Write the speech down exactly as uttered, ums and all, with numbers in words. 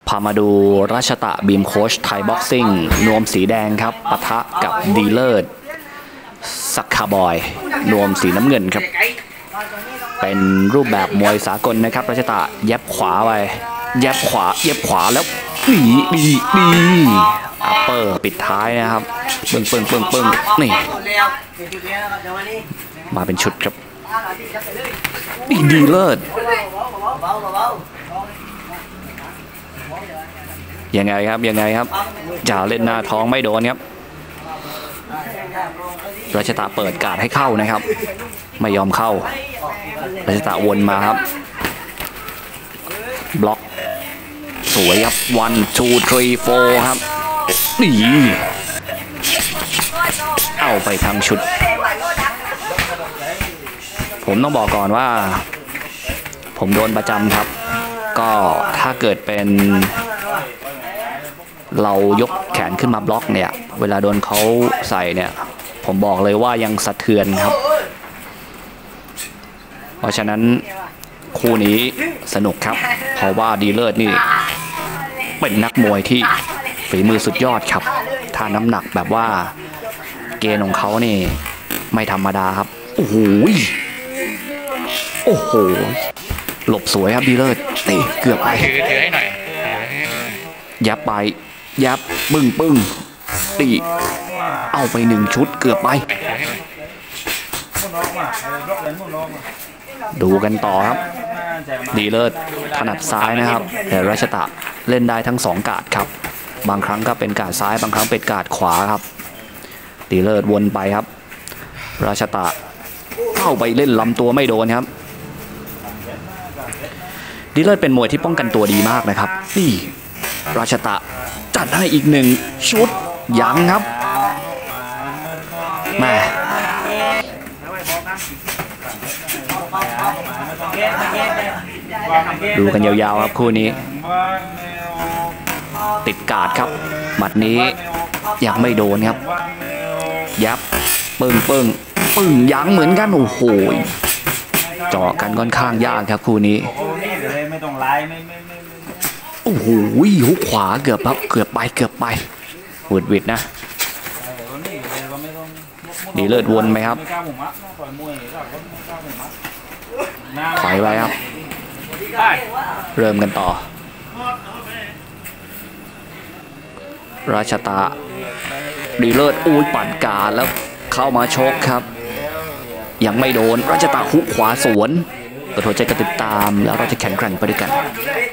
พามาดูราชตะบีมโค้ชไทยบ็อกซิ่งนวมสีแดงครับปะทะกับดีเลิศสักคาบอยนวมสีน้ำเงินครับเป็นรูปแบบมวยสากลนะครับราชตะแยบขวาไปแยบขวาแยบขวาแล้วดีดีดีอัปเปอร์ปิดท้ายนะครับปึ้งปึ้งปึ้งปึ้งนี่มาเป็นชุดครับดีดีเลิศยังไงครับยังไงครับจ่าเล่นหน้าท้องไม่โดนครับราชตะเปิดการ์ดให้เข้านะครับไม่ยอมเข้าราชตะวนมาครับบล็อกสวยครับ one two three four ครับนี่เอาไปทำชุดผมต้องบอกก่อนว่าผมโดนประจำครับก็ถ้าเกิดเป็นเรายกแขนขึ้นมาบล็อกเนี่ยเวลาโดนเขาใส่เนี่ยผมบอกเลยว่ายังสะเทือนครับเพราะฉะนั้นคู่นี้สนุกครับเพราะว่าดีเลิศนี่เป็นนักมวยที่ฝีมือสุดยอดครับถ้าน้ำหนักแบบว่าเกณฑ์ของเขานี่ไม่ธรรมดาครับโอ้โหโอ้โหหลบสวยครับดีเลิศนี่เกือบไปถือถือให้หน่อยยับไปยับปึ้งปึ้งตีเอาไปหนึ่งชุดเกือบไปดูกันต่อครับดีเลิศถนัดซ้ายนะครับแต่ราชตะเล่นได้ทั้งสองการ์ดครับบางครั้งก็เป็นการ์ดซ้ายบางครั้งเป็นการ์ดขวาครับดีเลิศวนไปครับราชตะเข้าไปเล่นลำตัวไม่โดนครับดีเลิศเป็นมวยที่ป้องกันตัวดีมากนะครับนี่ราชตะจัดให้อีกหนึ่งชุดยังครับแม่ดูกันยาวๆครับคู่นี้ติดการ์ดครับหมัดนี้ยังไม่โดนครับยับปึ้งปึ้งปึ้งยังเหมือนกันโอ้โหเจาะกันค่อนข้างยากครับคู่นี้โอ้โหหุกขวาเกือบครับเกือบไปเกือบไปหวุดหวิดนะดีเลิศวนไหมครับถอยไปครับเริ่มกันต่อราชตะดีเลิศอุ้ยปั่นกาแล้วเข้ามาชกครับยังไม่โดนราชตะหุกขวาสวนกระโดดใจกระติดตามแล้วเราจะแข่งแกร่งไปด้วยกัน